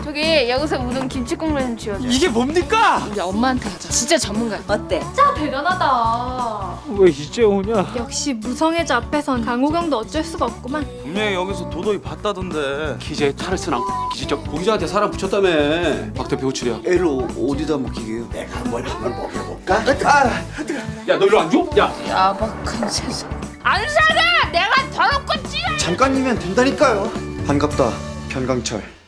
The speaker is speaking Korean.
저기 여기서 우동 김치 국물 좀 지어줘. 이게 뭡니까? 우리 엄마한테 하자. 진짜 전문가야. 어때? 진짜 대단하다. 왜 이제 오냐? 역시 무성애자 앞에선 강호경도 어쩔 수가 없구만. 분명히 여기서 도도히 봤다던데. 기재에 차를 쓰나? 기재적 고기자한테 사람 붙였다며. 박 대표 호출이야. 애를 어디다 먹히게요? 내가 뭘 한번 먹여볼까? 야, 너 일로 안 줘? 야. 야박한 세상. 안 사가! 내가 더럽고 찌야! 잠깐이면 된다니까요. 반갑다, 변강철.